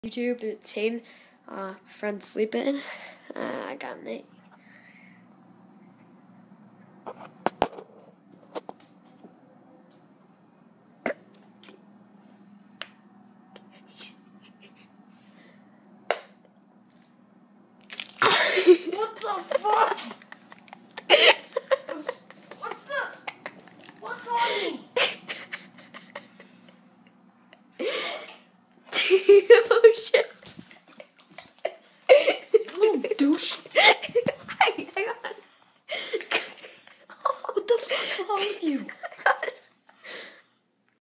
YouTube, it's Hayden. My friend's sleeping. I got an 8.